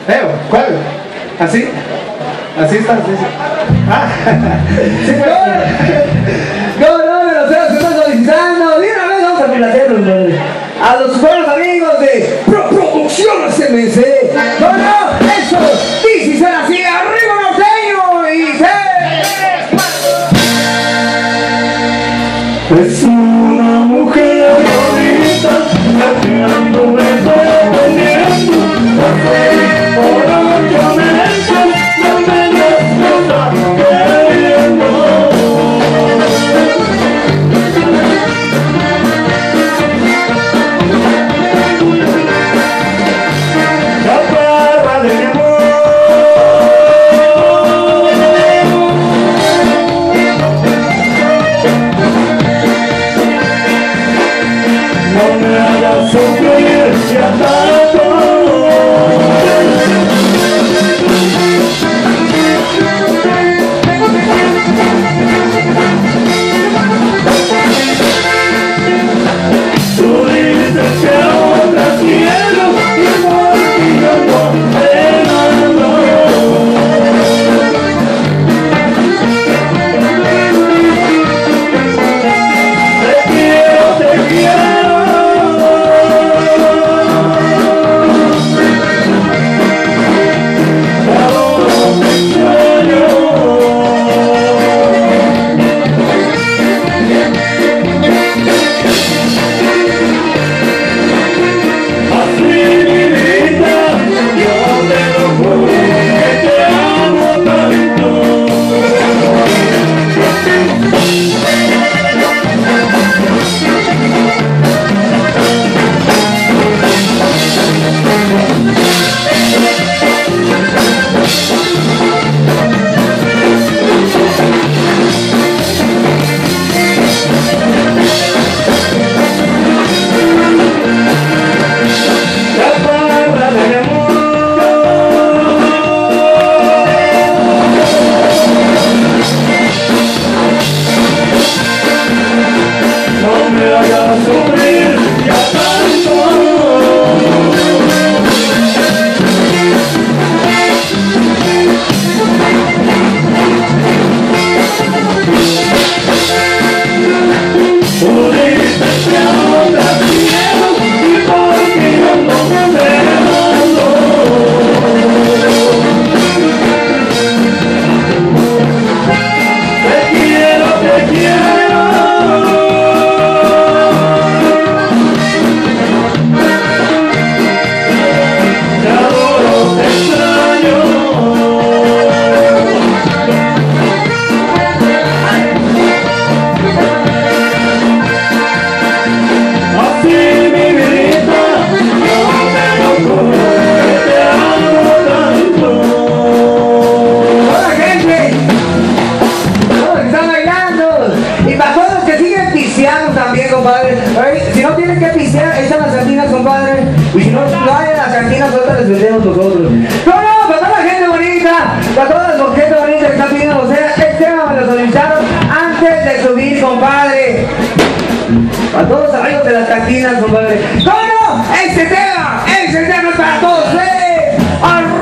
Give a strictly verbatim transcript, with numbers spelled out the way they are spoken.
Feo, ¿cuál? ¿Así? ¿Así está? ¿Así? Ah, sí, pues. No, no, me lo sé, se están solicitando. De una vez vamos a complacerlos, madre. A los buenos amigos de Pro Producciones M C. No, no, eso, dice ser así, arriba norteño y se... Es una mujer bonita, lateando, dependiendo, por ocho meses, no me está queriendo. La parra de mi amor, no me hagas sufrir si tanto. Tú dices que otras quiero y por ti yo no te mando. Te quiero, te quiero. Te adoro, te extraño. Así mi vida, yo te lo juro que te amo tanto. La parra de mi amor, no me hagas sufrir ya tanto. Tú dices que ahora quiero y por ti yo no te mando. Te quiero, te quiero. Te adoro, te extraño. Así mi vidita, yo te lo juro que te amo tanto. ¡Hola, gente! Todos están bailando. Y para todos los que siguen pisteando también, compadre. Oye, si no tienen que pistear, echan las sardinas, compadre. Y si no, no hay las sardinas, ahorita les vendemos nosotros. No, no, para toda la gente bonita, para todas las gente bonita que están pidiendo, o sea, este tema me lo solicitaron antes de subir, compadre. Para todos los amigos de las cantinas, compadre. No, no, este tema, este tema es para todos, ¿eh?